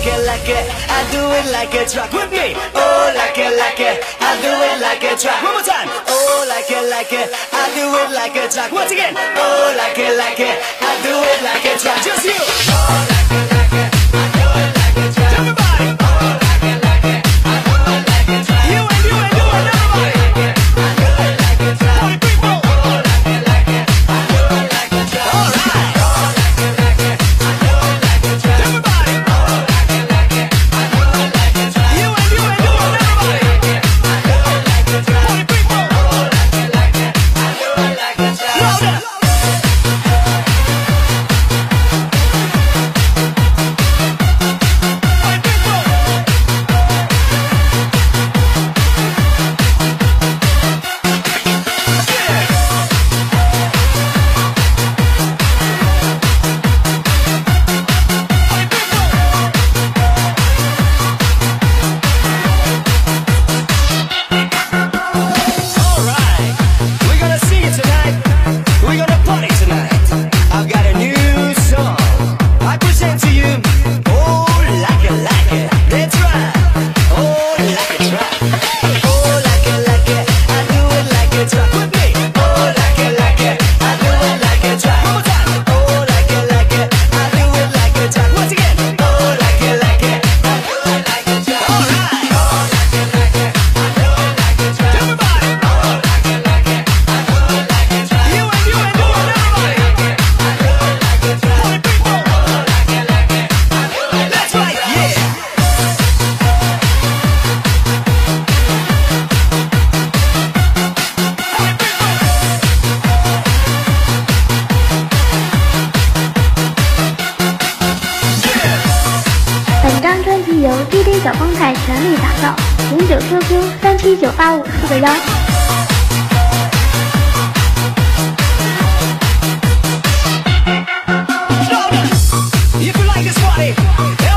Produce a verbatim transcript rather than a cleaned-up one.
it, like it, I do it like a truck with me. Oh, like it, like it, I do it like a truck. One more time. Oh, like it, like it, I do it like a truck. Once again. Oh, like it, like it, I do it like a truck. Just you. Oh, like it, like it, I do it like a truck. Everybody. Oh, like it, like it, I do it like a truck. You and you and you and everybody. I do it like a truck. Party people. Oh, like it, like it, I do it like a truck. All right. Oh, like it, like it, I do it like a truck. Everybody. Oh, like it, like it, I do it like a truck. You and you and you and everybody. I do it like a truck. Party people. Oh, like it, like it, I do it like a truck. Louder. D J 小方太全力打造，零九 Q Q 三七九八五四个幺。 If you like this party